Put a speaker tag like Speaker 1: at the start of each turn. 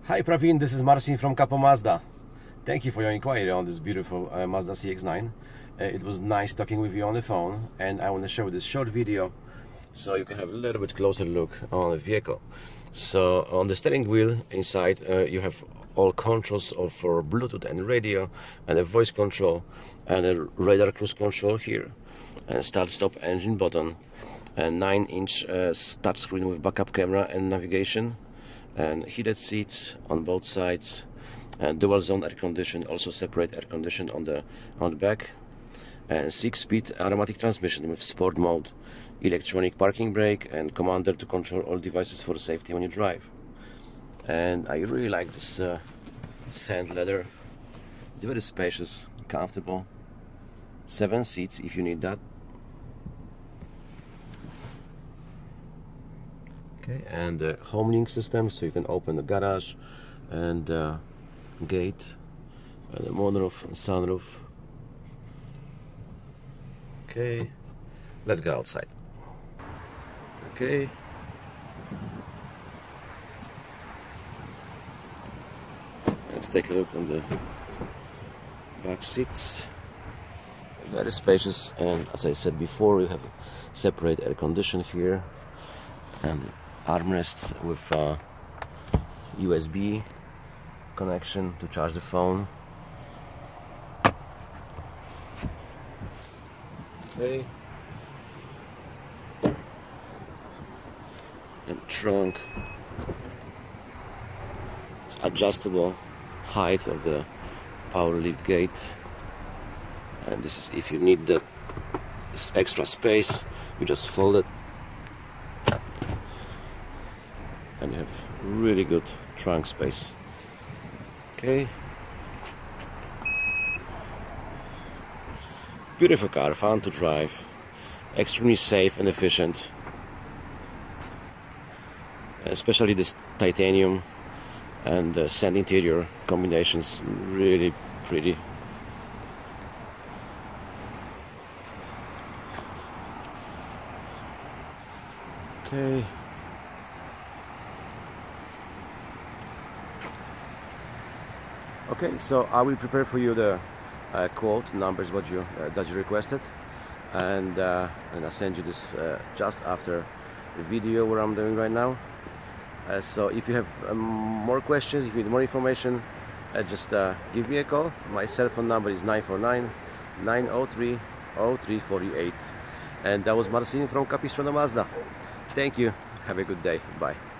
Speaker 1: Hi Praveen, this is Marcin from CapoMazda. Thank you for your inquiry on this beautiful Mazda CX-9. It was nice talking with you on the phone, and I want to show this short video so you can have a little bit closer look on the vehicle. So on the steering wheel inside you have all controls for Bluetooth and radio, and a voice control and a radar cruise control here, and start stop engine button, and 9-inch touchscreen with backup camera and navigation, and heated seats on both sides, and dual zone air condition, also separate air condition on the back, and 6-speed automatic transmission with sport mode, electronic parking brake, and commander to control all devices for safety when you drive. And I really like this sand leather. It's very spacious, comfortable. 7 seats if you need that. Okay, and the home link system, so you can open the garage and gate, and the moonroof and sunroof. Okay, let's go outside. Okay. Let's take a look on the back seats. Very spacious, and as I said before, you have separate air condition here, and armrest with USB connection to charge the phone. Okay. And trunk. It's adjustable height of the power lift gate, and this is if you need the extra space, you just fold it, and you have really good trunk space. Okay, beautiful car, fun to drive, extremely safe and efficient, especially this titanium and the sand interior combinations, really pretty. Okay. Okay, so I will prepare for you the quote numbers what you that you requested, and I'll send you this just after the video what I'm doing right now. So if you have more questions, if you need more information, just give me a call. My cell phone number is 949-903-0348. And that was Marcin from CapoMazda. Thank you. Have a good day. Bye.